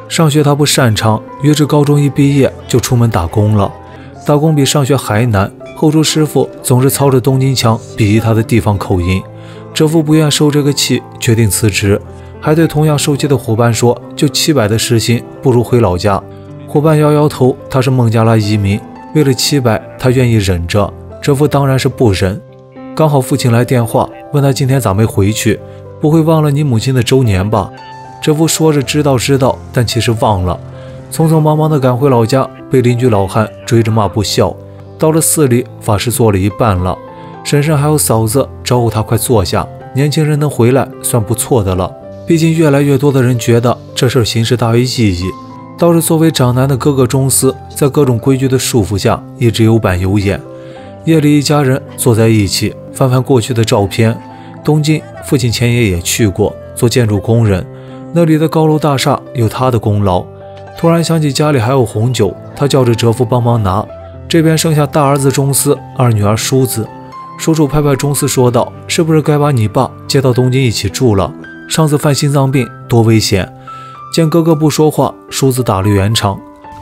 上学他不擅长，于是高中一毕业就出门打工了。打工比上学还难，后厨师傅总是操着东京腔鄙夷他的地方口音。哲夫不愿受这个气，决定辞职，还对同样受气的伙伴说，就700的时薪，不如回老家。伙伴摇摇头，他是孟加拉移民，为了700他愿意忍着。哲夫当然是不忍。刚好父亲来电话，问他今天咋没回去，不会忘了你母亲的周年吧？哲夫说着知道，但其实忘了。匆匆忙忙地赶回老家，被邻居老汉追着骂不孝。到了寺里，法事做了一半了，婶婶还有嫂子招呼他快坐下，年轻人能回来算不错的了。毕竟越来越多的人觉得这事形式大于意义。倒是作为长男的哥哥钟思，在各种规矩的束缚下，一直有板有眼。夜里一家人坐在一起，翻翻过去的照片。东京，父亲前爷也去过，做建筑工人，那里的高楼大厦有他的功劳。突然想起家里还有红酒，他叫着哲夫帮忙拿。这边剩下大儿子钟思，二女儿淑子。叔叔拍拍钟思说道，是不是该把你爸接到东京一起住了？上次犯心脏病多危险。见哥哥不说话，淑子打了圆场。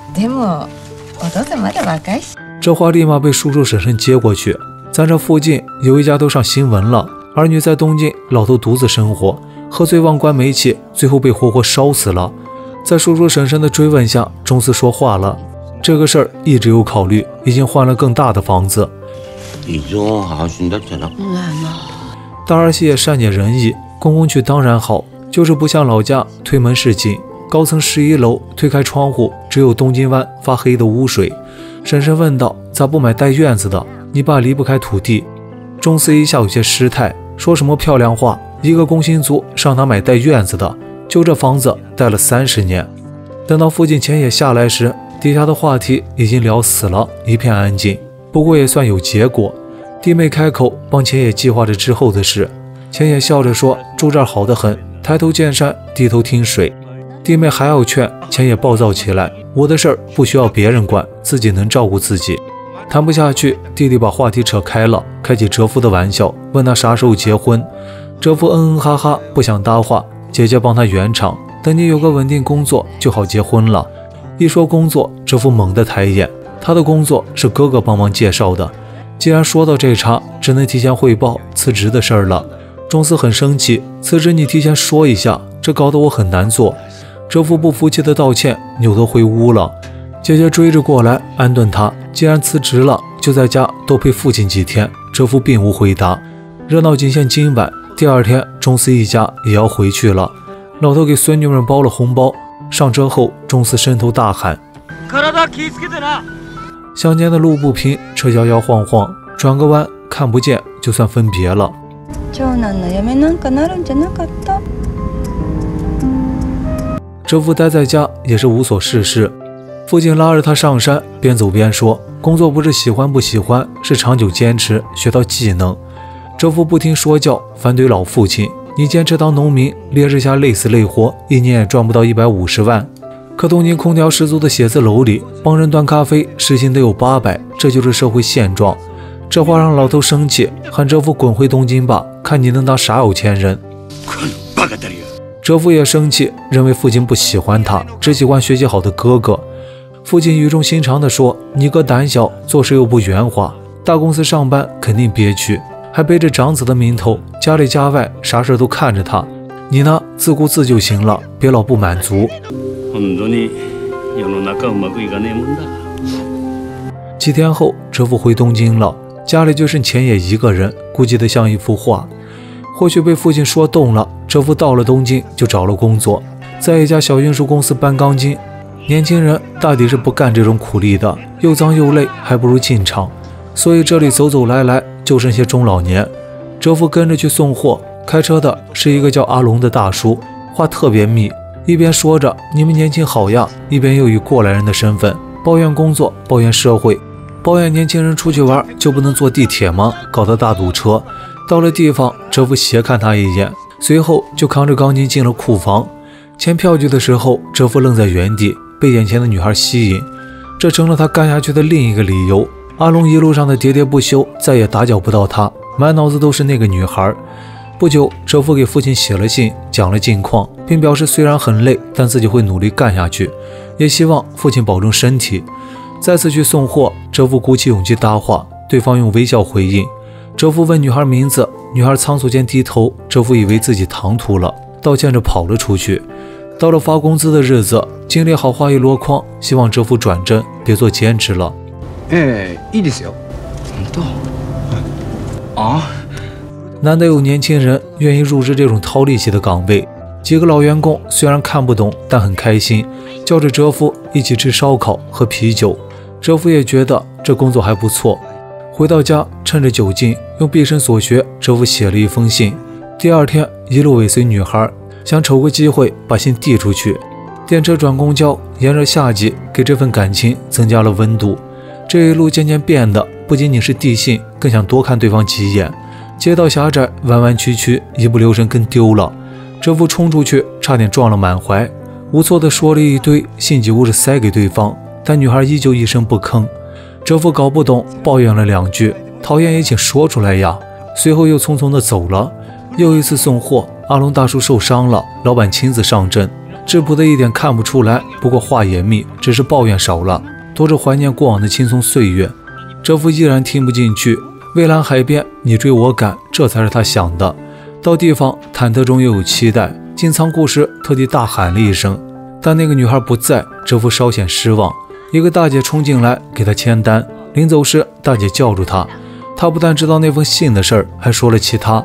这话立马被叔叔婶婶接过去。咱这附近有一家都上新闻了，儿女在东京，老头独自生活，喝醉忘关煤气，最后被活活烧死了。在叔叔婶婶的追问下，钟思说话了，这个事儿一直有考虑，已经换了更大的房子。大儿媳也善解人意，公公去当然好，就是不像老家推门是井，高层11楼，推开窗户只有东京湾发黑的污水。婶婶问道，咋不买带院子的？你爸离不开土地。钟思一下有些失态，说什么漂亮话，一个工薪族上哪买带院子的？就这房子待了30年。等到父亲前野下来时，底下的话题已经聊死了，一片安静。不过也算有结果。弟妹开口帮前野计划着之后的事。前野笑着说，住这儿好得很，抬头见山，低头听水。弟妹还要劝，前野暴躁起来，我的事儿不需要别人管，自己能照顾自己。谈不下去，弟弟把话题扯开了，开起哲夫的玩笑，问他啥时候结婚。哲夫哈哈，不想搭话。姐姐帮他圆场，等你有个稳定工作就好结婚了。一说工作，哲夫猛地抬眼，他的工作是哥哥帮忙介绍的。既然说到这茬，只能提前汇报辞职的事儿了。钟思很生气，辞职你提前说一下，这搞得我很难做。哲夫不服气的道歉，扭头回屋了。姐姐追着过来安顿他，既然辞职了，就在家多陪父亲几天。哲夫并无回答。热闹仅限今晚，第二天钟思一家也要回去了。老头给孙女们包了红包。上车后，钟思伸头大喊，乡间的路不平，车摇摇晃晃，转个弯看不见，就算分别了。哲夫待在家也是无所事事，父亲拉着他上山，边走边说，工作不是喜欢不喜欢，是长久坚持，学到技能。哲夫不听说教，反对老父亲，你坚持当农民，烈日下累死累活，一年也赚不到150万。可东京空调十足的写字楼里，帮人端咖啡时薪得有800，这就是社会现状。这话让老头生气，喊哲夫滚回东京吧，看你能当啥有钱人。哲夫也生气，认为父亲不喜欢他，只喜欢学习好的哥哥。父亲语重心长地说，你哥胆小，做事又不圆滑，大公司上班肯定憋屈，还背着长子的名头，家里家外啥事都看着他。你呢，自顾自就行了，别老不满足。几天后，哲夫回东京了，家里就剩前野一个人，孤寂得像一幅画。或许被父亲说动了，哲夫到了东京就找了工作，在一家小运输公司搬钢筋。年轻人大抵是不干这种苦力的，又脏又累，还不如进厂，所以这里走走来来就剩些中老年。哲夫跟着去送货，开车的是一个叫阿龙的大叔，话特别密，一边说着你们年轻好呀，一边又以过来人的身份抱怨工作，抱怨社会，抱怨年轻人出去玩就不能坐地铁吗？搞得大堵车。到了地方，哲夫斜看他一眼，随后就扛着钢筋进了库房。签票据的时候，哲夫愣在原地，被眼前的女孩吸引，这成了他干下去的另一个理由。阿龙一路上的喋喋不休，再也打搅不到他，满脑子都是那个女孩。 不久，哲夫给父亲写了信，讲了近况，并表示虽然很累，但自己会努力干下去，也希望父亲保重身体。再次去送货，哲夫鼓起勇气搭话，对方用微笑回应。哲夫问女孩名字，女孩仓促间低头，哲夫以为自己唐突了，道歉着跑了出去。到了发工资的日子，经理好话一箩筐，希望哲夫转正，别做兼职了。 いいですよ。本当？啊？ 难得有年轻人愿意入职这种掏力气的岗位。几个老员工虽然看不懂，但很开心，叫着哲夫一起吃烧烤喝啤酒。哲夫也觉得这工作还不错。回到家，趁着酒劲，用毕生所学，哲夫写了一封信。第二天，一路尾随女孩，想瞅个机会把信递出去。电车转公交，炎热夏季给这份感情增加了温度。这一路渐渐变得不仅仅是递信，更想多看对方几眼。街道狭窄，弯弯曲曲，一不留神跟丢了。哲夫冲出去，差点撞了满怀，无措地说了一堆，信几乎是塞给对方，但女孩依旧一声不吭。哲夫搞不懂，抱怨了两句，讨厌也请说出来呀。随后又匆匆地走了。又一次送货，阿龙大叔受伤了，老板亲自上阵，质朴的一点看不出来，不过话也密，只是抱怨少了，多着怀念过往的轻松岁月。哲夫依然听不进去，蔚蓝海边你追我赶，这才是他想的。到地方，忐忑中又有期待，进仓库时特地大喊了一声，但那个女孩不在，哲夫稍显失望。一个大姐冲进来给他签单，临走时大姐叫住他，他不但知道那封信的事儿，还说了其他。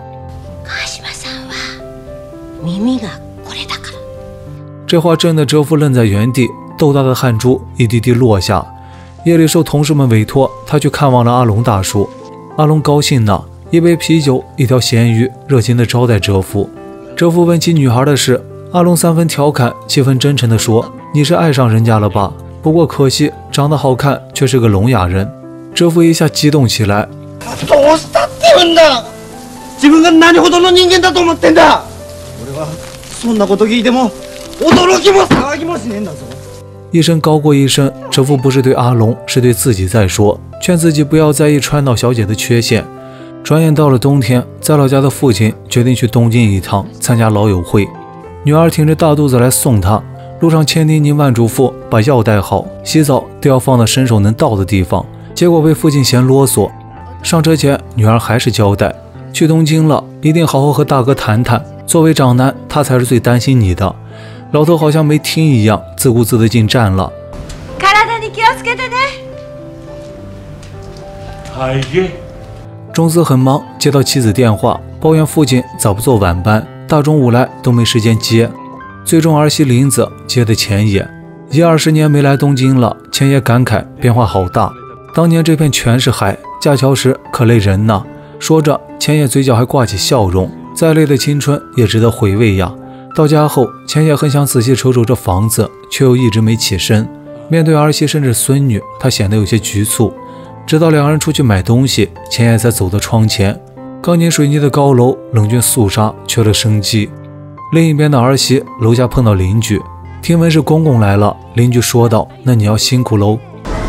这话震得哲夫愣在原地，豆大的汗珠一滴滴落下。夜里受同事们委托，他去看望了阿龙大叔。阿龙高兴呢，一杯啤酒，一条咸鱼，热情地招待哲夫。哲夫问起女孩的事，阿龙3分调侃7分真诚地说：“你是爱上人家了吧？不过可惜长得好看，却是个聋哑人。”哲夫一下激动起来。 どうしたって言うんだ。自分が何ほどの人間だと思ってんだ。俺はそんなこと聞いても驚きも騒ぎもしねえんだぞ。 一声高过一声，哲夫不是对阿龙，是对自己在说，劝自己不要在意川岛小姐的缺陷。转眼到了冬天，在老家的父亲决定去东京一趟参加老友会。女儿挺着大肚子来送他，路上千叮咛万嘱咐把药带好，洗澡都要放到伸手能到的地方，结果被父亲嫌啰嗦。上车前，女儿还是交代，去东京了，一定好好和大哥谈谈，作为长男，他才是最担心你的。老头好像没听一样，自顾自地进站了。中司很忙，接到妻子电话，抱怨父亲早不做晚班，大中午来都没时间接。最终儿媳林子接的钱野，20年没来东京了，钱野感慨变化好大。当年这片全是海，架桥时可累人呐。说着，钱野嘴角还挂起笑容，再累的青春也值得回味呀。到家后，钱野很想仔细瞅瞅这房子，却又一直没起身。面对儿媳甚至孙女，他显得有些局促。直到两人出去买东西，钱野才走到窗前。钢筋水泥的高楼，冷峻肃杀，缺了生机。另一边的儿媳楼下碰到邻居，听闻是公公来了，邻居说道：“那你要辛苦喽。”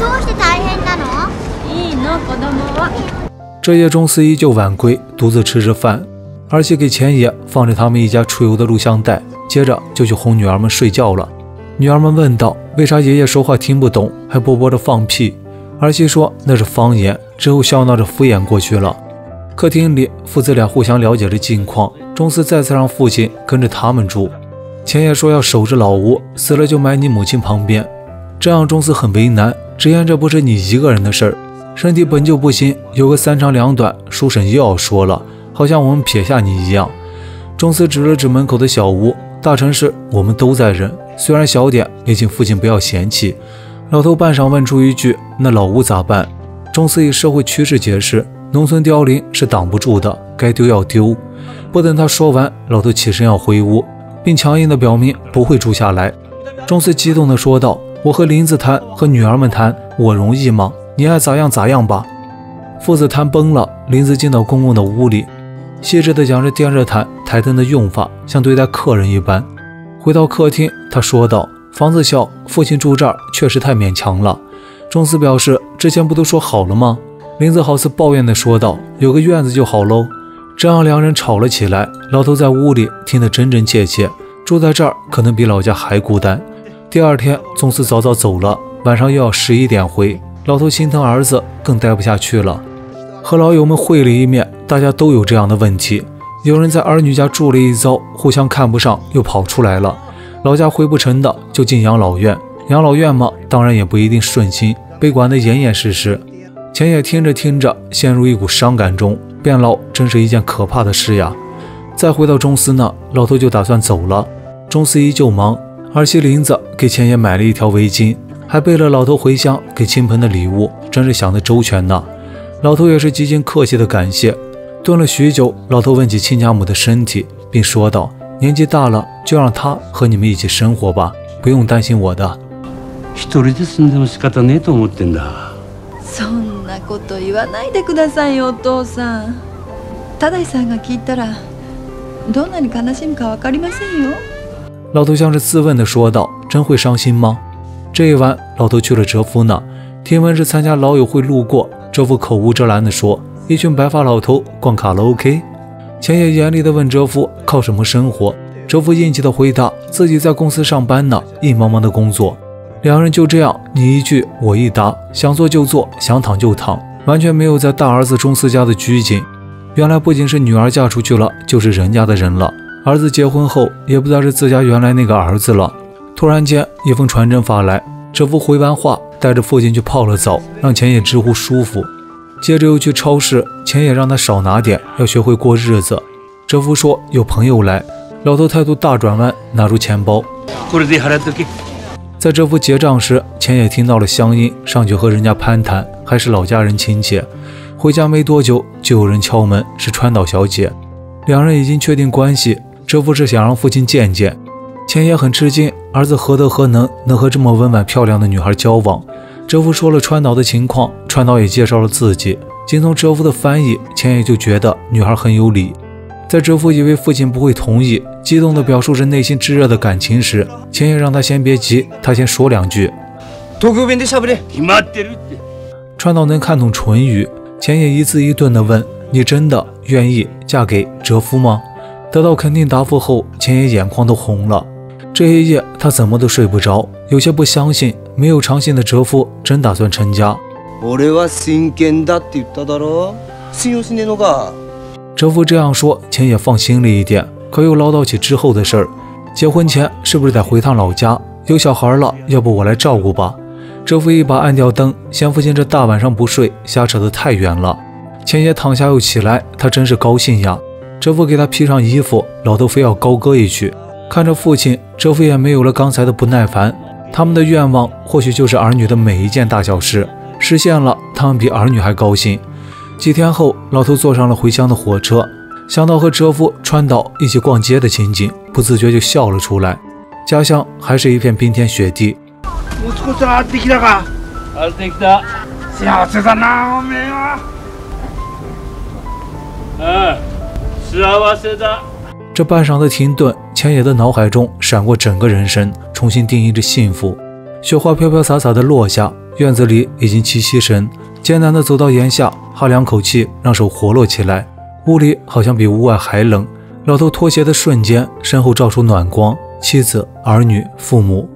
这夜中司依旧晚归，独自吃着饭。儿媳给钱野放着他们一家出游的录像带，接着就去哄女儿们睡觉了。女儿们问道：“为啥爷爷说话听不懂，还啵啵的放屁？”儿媳说那是方言，之后笑闹着敷衍过去了。客厅里，父子俩互相了解着近况。中司再次让父亲跟着他们住。钱野说要守着老屋，死了就埋你母亲旁边。这样中司很为难，直言这不是你一个人的事儿，身体本就不行，有个3长2短，叔婶又要说了，好像我们撇下你一样。中司指了指门口的小屋，大城市我们都在忍，虽然小点，也请父亲不要嫌弃。老头半晌问出一句：“那老屋咋办？”中司以社会趋势解释，农村凋零是挡不住的，该丢要丢。不等他说完，老头起身要回屋，并强硬地表明不会住下来。中司激动地说道：“我和林子谈，和女儿们谈，我容易吗？你爱咋样咋样吧。”父子谈崩了，林子进到公公的屋里，细致地讲着电热毯、台灯的用法，像对待客人一般。回到客厅，他说道：“房子小，父亲住这儿确实太勉强了。”中司表示：“之前不都说好了吗？”林子好似抱怨地说道：“有个院子就好喽。” 这样两人吵了起来。老头在屋里听得真真切切，住在这儿可能比老家还孤单。第二天宗司早早走了，晚上又要11点回。老头心疼儿子，更待不下去了，和老友们会了一面。大家都有这样的问题，有人在儿女家住了一遭，互相看不上，又跑出来了。老家回不成的就进养老院，养老院嘛，当然也不一定顺心，被管得严严实实。钱也听着听着，陷入一股伤感中。变老真是一件可怕的事呀。再回到中司呢，老头就打算走了。中司依旧忙，儿媳林子给钱爷买了一条围巾，还备了老头回乡给亲朋的礼物，真是想得周全呢。老头也是极尽客气的感谢。顿了许久，老头问起亲家母的身体，并说道：年纪大了，就让她和你们一起生活吧，不用担心我的。 一人で住んでも仕方ねえと思ってんだ。 そんなこと言わないでくださいよ、お父さん。多大さんが聞いたらどんなに悲しむかわかりませんよ。 老头像是自问地说道：真会伤心吗？这一晚，老头去了哲夫那，听闻是参加老友会路过，哲夫口无遮拦地说：一群白发老头逛卡拉 OK。钱爷严厉地问哲夫靠什么生活，哲夫硬气地回答自己在公司上班呢，硬邦邦的工作。两人就这样你一句我一答，想做就做，想躺就躺，完全没有在大儿子中司家的拘谨。原来不仅是女儿嫁出去了，就是人家的人了。儿子结婚后也不再是自家原来那个儿子了。突然间一封传真发来，哲夫回完话带着父亲去泡了澡，让钱爷直呼舒服。接着又去超市，钱爷让他少拿点，要学会过日子。哲夫说有朋友来，老头态度大转弯，拿出钱包。在哲夫结账时，钱爷听到了乡音，上去和人家攀谈，还是老家人亲戚。回家没多久，就有人敲门，是川岛小姐。两人已经确定关系，哲夫是想让父亲见见。钱爷很吃惊，儿子何德何能，能和这么温婉漂亮的女孩交往。哲夫说了川岛的情况，川岛也介绍了自己。仅从哲夫的翻译，钱爷就觉得女孩很有理。在哲夫以为父亲不会同意，激动地表述着内心炙热的感情时，钱爷让他先别急，他先说两句。川岛能看懂唇语，钱爷一字一顿地问：你真的愿意嫁给哲夫吗？得到肯定答复后，钱爺眼眶都红了。这一夜他怎么都睡不着，有些不相信没有长信的哲夫真打算成家。 俺は真剣だって言っただろ。信用しねえのか。 哲夫这样说，钱也放心了一点，可又唠叨起之后的事儿。结婚前是不是得回趟老家？有小孩了，要不我来照顾吧？哲夫一把按掉灯，嫌父亲这大晚上不睡，瞎扯得太远了。钱爷躺下又起来，他真是高兴呀。哲夫给他披上衣服，老头非要高歌一曲。看着父亲，哲夫也没有了刚才的不耐烦。他们的愿望或许就是儿女的每一件大小事，实现了，他们比儿女还高兴。几天后，老头坐上了回乡的火車，想到和哲夫、川岛一起逛街的情景，不自觉就笑了出来。家乡还是一片冰天雪地。 息子さん会ってきたか？会ってきた。幸せだな、おめえは。幸せだ。 这半晌的停顿，钱爷的脑海中闪过整个人生，重新定义着幸福。雪花飘飘洒洒的落下，院子里已经七夕神。艰难地走到檐下，哈两口气，让手活络起来。屋里好像比屋外还冷。老头脱鞋的瞬间，身后照出暖光，妻子、儿女、父母。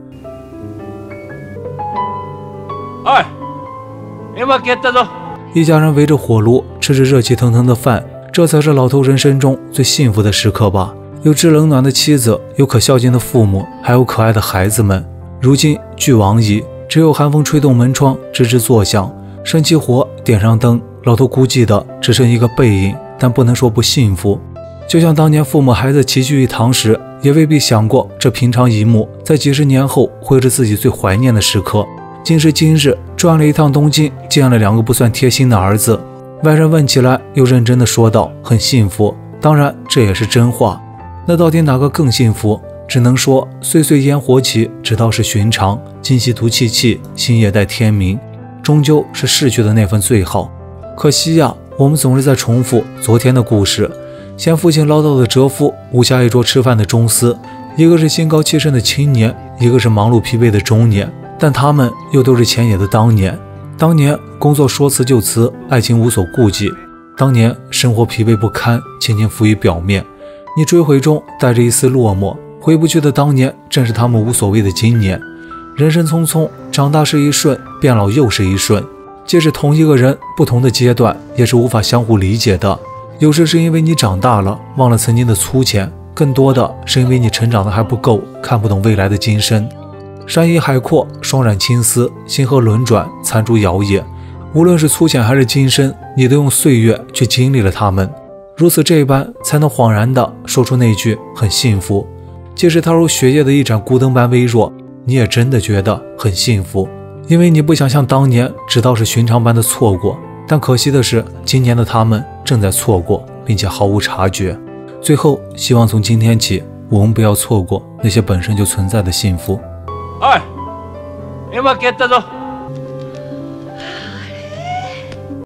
一家人围着火炉，吃着热气腾腾的饭，这才是老头人生中最幸福的时刻吧。有知冷暖的妻子，有可孝敬的父母，还有可爱的孩子们。如今俱往矣，只有寒风吹动门窗，吱吱作响。生起火，点上灯，老头孤寂的只剩一个背影，但不能说不幸福。就像当年父母孩子齐聚一堂时，也未必想过这平常一幕在几十年后会是自己最怀念的时刻。今时今日，转了一趟东京，见了两个不算贴心的儿子。外人问起来，又认真地说道：“很幸福。”当然，这也是真话。那到底哪个更幸福？只能说，岁岁烟火起，只道是寻常；今夕独凄凄，星夜待天明。终究是逝去的那份最好。可惜呀，我们总是在重复昨天的故事。嫌父亲唠叨的哲夫，无暇一桌吃饭的中司，一个是心高气盛的青年，一个是忙碌疲惫的中年，但他们又都是钱爷的当年。当年工作说辞就辞，爱情无所顾忌。 当年生活疲惫不堪，轻轻浮于表面，你追回中带着一丝落寞。回不去的当年，正是他们无所谓的今年。人生匆匆，长大是一瞬，变老又是一瞬。即使同一个人，不同的阶段，也是无法相互理解的。有时是因为你长大了，忘了曾经的粗浅，更多的是因为你成长的还不够，看不懂未来的今生。山野海阔，霜染青丝，星河轮转，残烛摇曳。无论是粗浅还是今生，你都用岁月去经历了它们，如此这般，才能恍然地说出那句很幸福。即使它如血液的一盏孤灯般微弱，你也真的觉得很幸福，因为你不想像当年只道是寻常般的错过。但可惜的是，今年的他们正在错过，并且毫无察觉。最后，希望从今天起，我们不要错过那些本身就存在的幸福。 おい、今蹴ったぞ。